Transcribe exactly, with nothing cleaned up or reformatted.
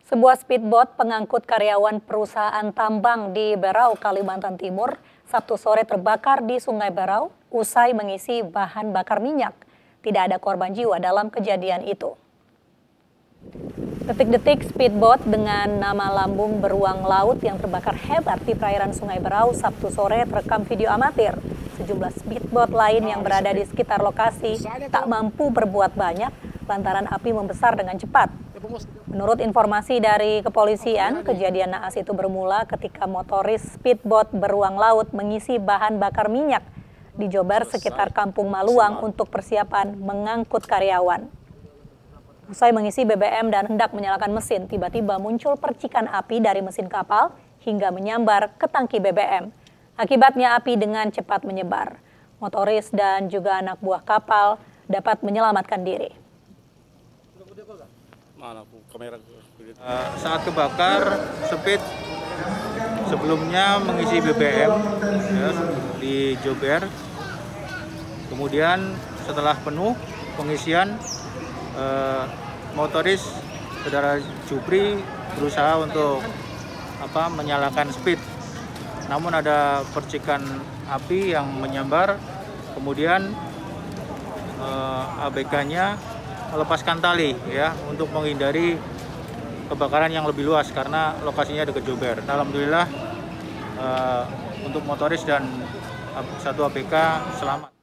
Sebuah speedboat pengangkut karyawan perusahaan tambang di Berau, Kalimantan Timur, Sabtu sore terbakar di Sungai Berau usai mengisi bahan bakar minyak. Tidak ada korban jiwa dalam kejadian itu. Detik-detik speedboat dengan nama lambung beruang laut yang terbakar hebat di perairan Sungai Berau Sabtu sore terekam video amatir. Sejumlah speedboat lain yang berada di sekitar lokasi tak mampu berbuat banyak lantaran api membesar dengan cepat. Menurut informasi dari kepolisian, kejadian naas itu bermula ketika motoris speedboat beruang laut mengisi bahan bakar minyak di Jober sekitar Kampung Maluang untuk persiapan mengangkut karyawan. Usai mengisi B B M dan hendak menyalakan mesin, tiba-tiba muncul percikan api dari mesin kapal hingga menyambar ke tangki B B M. Akibatnya api dengan cepat menyebar. Motoris dan juga anak buah kapal dapat menyelamatkan diri. Mana kamera? Uh, saat kebakar, Speed sebelumnya mengisi B B M ya, di Jober. Kemudian setelah penuh pengisian, uh, motoris saudara Jupri berusaha untuk apa menyalakan Speed. Namun ada percikan api yang menyambar. Kemudian uh, A B K-nya melepaskan tali ya untuk menghindari kebakaran yang lebih luas karena lokasinya dekat Jober. Alhamdulillah uh, untuk motoris dan satu A B K selamat.